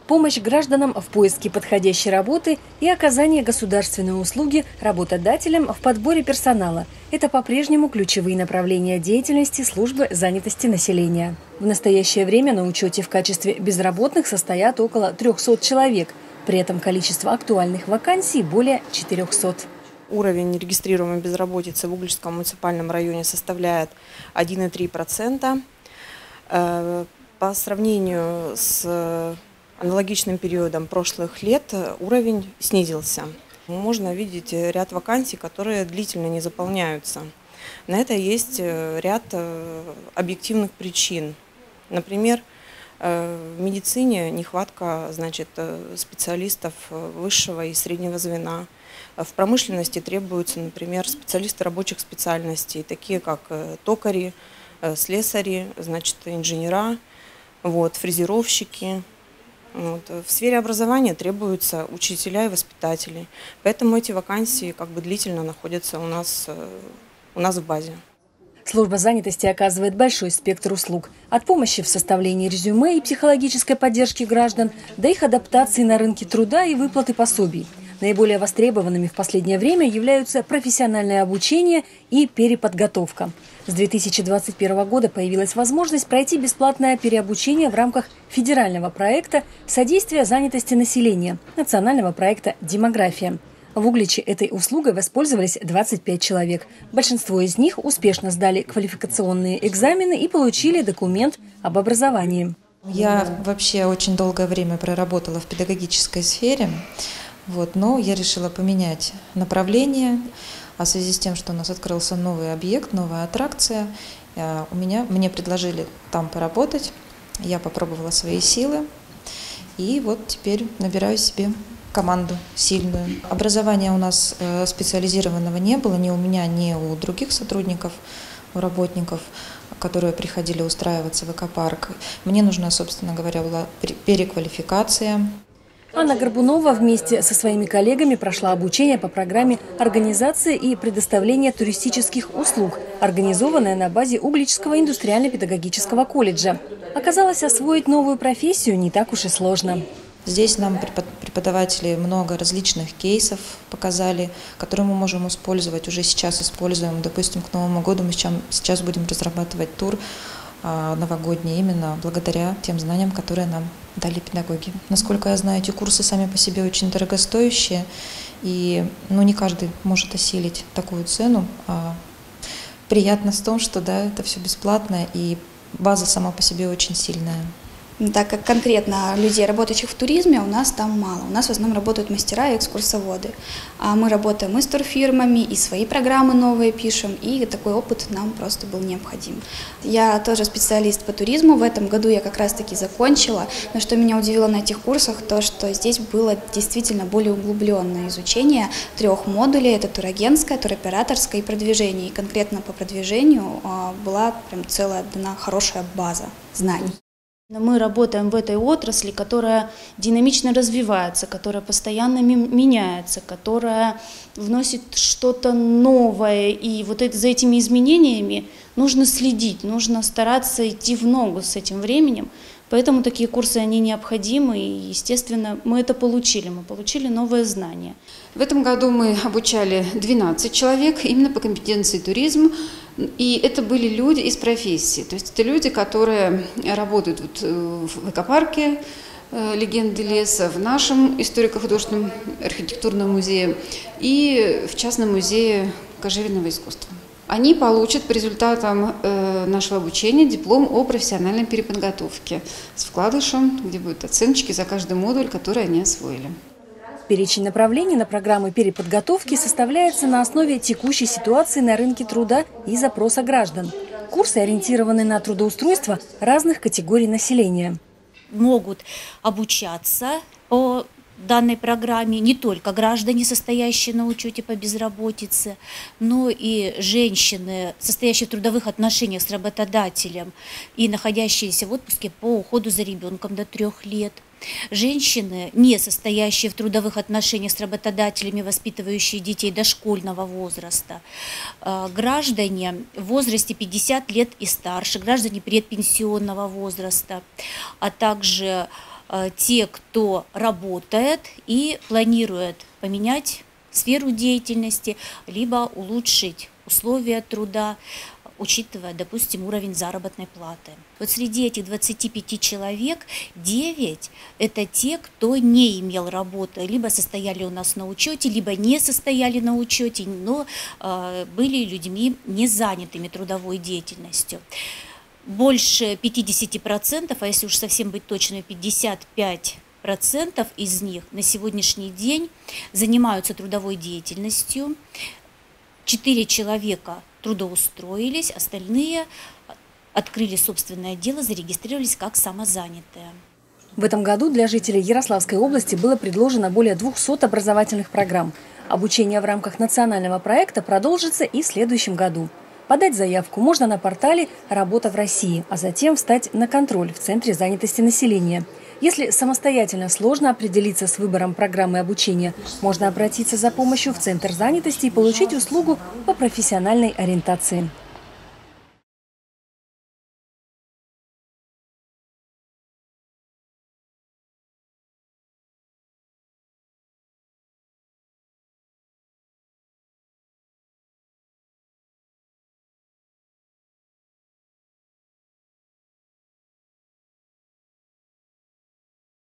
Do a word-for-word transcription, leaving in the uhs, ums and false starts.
помощь гражданам в поиске подходящей работы и оказание государственной услуги работодателям в подборе персонала. Это по-прежнему ключевые направления деятельности службы занятости населения. В настоящее время на учете в качестве безработных состоят около трёхсот человек. При этом количество актуальных вакансий более четырёхсот. Уровень регистрируемой безработицы в Угличском муниципальном районе составляет один и три десятых процента. По сравнению с аналогичным периодом прошлых лет уровень снизился. Можно видеть ряд вакансий, которые длительно не заполняются. На это есть ряд объективных причин. Например, в медицине нехватка, значит, специалистов высшего и среднего звена. В промышленности требуются, например, специалисты рабочих специальностей, такие как токари, слесари, значит, инженера, вот, фрезеровщики. Вот. В сфере образования требуются учителя и воспитатели. Поэтому эти вакансии как бы длительно находятся у нас, у нас в базе. Служба занятости оказывает большой спектр услуг. От помощи в составлении резюме и психологической поддержки граждан до их адаптации на рынке труда и выплаты пособий. Наиболее востребованными в последнее время являются профессиональное обучение и переподготовка. С две тысячи двадцать первого года появилась возможность пройти бесплатное переобучение в рамках федерального проекта «Содействие занятости населения» национального проекта «Демография». В Угличе этой услугой воспользовались двадцать пять человек. Большинство из них успешно сдали квалификационные экзамены и получили документ об образовании. Я вообще очень долгое время проработала в педагогической сфере. Вот, но я решила поменять направление, а в связи с тем, что у нас открылся новый объект, новая аттракция, у меня, мне предложили там поработать, я попробовала свои силы, и вот теперь набираю себе команду сильную. Образования у нас специализированного не было ни у меня, ни у других сотрудников, у работников, которые приходили устраиваться в экопарк. Мне нужна, собственно говоря, была переквалификация. Анна Горбунова вместе со своими коллегами прошла обучение по программе «Организация и предоставление туристических услуг», организованная на базе Угличского индустриально-педагогического колледжа. Оказалось, освоить новую профессию не так уж и сложно. Здесь нам преподаватели много различных кейсов показали, которые мы можем использовать, уже сейчас используем. Допустим, к Новому году мы сейчас будем разрабатывать тур новогодний именно благодаря тем знаниям, которые нам дали педагоги. Насколько я знаю, эти курсы сами по себе очень дорогостоящие, и ну, не каждый может осилить такую цену. А приятно в том, что да, это все бесплатно, и база сама по себе очень сильная. Так как конкретно людей, работающих в туризме, у нас там мало. У нас в основном работают мастера и экскурсоводы. А мы работаем и с турфирмами, и свои программы новые пишем, и такой опыт нам просто был необходим. Я тоже специалист по туризму. В этом году я как раз-таки закончила. Но что меня удивило на этих курсах, то что здесь было действительно более углубленное изучение трех модулей. Это турагентское, туроператорское и продвижение. И конкретно по продвижению была прям целая дана хорошая база знаний. Мы работаем в этой отрасли, которая динамично развивается, которая постоянно меняется, которая вносит что-то новое. И вот это, за этими изменениями нужно следить, нужно стараться идти в ногу с этим временем. Поэтому такие курсы, они необходимы, и, естественно, мы это получили, мы получили новые знания. В этом году мы обучали двенадцать человек именно по компетенции туризм, и это были люди из профессии, то есть это люди, которые работают вот в экопарке «Легенды леса», в нашем историко-художественном архитектурном музее и в частном музее кожевенного искусства. Они получат по результатам э, нашего обучения диплом о профессиональной переподготовке с вкладышем, где будут оценочки за каждый модуль, который они освоили. Перечень направлений на программы переподготовки составляется на основе текущей ситуации на рынке труда и запроса граждан. Курсы ориентированы на трудоустройство разных категорий населения. Могут обучаться по данной программе не только граждане, состоящие на учете по безработице, но и женщины, состоящие в трудовых отношениях с работодателем и находящиеся в отпуске по уходу за ребенком до трех лет. Женщины, не состоящие в трудовых отношениях с работодателями, воспитывающие детей дошкольного возраста, граждане в возрасте пятидесяти лет и старше, граждане предпенсионного возраста, а также те, кто работает и планирует поменять сферу деятельности, либо улучшить условия труда, учитывая, допустим, уровень заработной платы. Вот среди этих двадцати пяти человек девять – это те, кто не имел работы, либо состояли у нас на учете, либо не состояли на учете, но э, были людьми не занятыми трудовой деятельностью. Больше пятидесяти процентов, а если уж совсем быть точным, пятьдесят пять процентов из них на сегодняшний день занимаются трудовой деятельностью. Четыре человека трудоустроились, остальные открыли собственное дело, зарегистрировались как самозанятые. В этом году для жителей Ярославской области было предложено более двухсот образовательных программ. Обучение в рамках национального проекта продолжится и в следующем году. Подать заявку можно на портале «Работа в России», а затем встать на контроль в Центре занятости населения. Если самостоятельно сложно определиться с выбором программы обучения, можно обратиться за помощью в Центр занятости и получить услугу по профессиональной ориентации.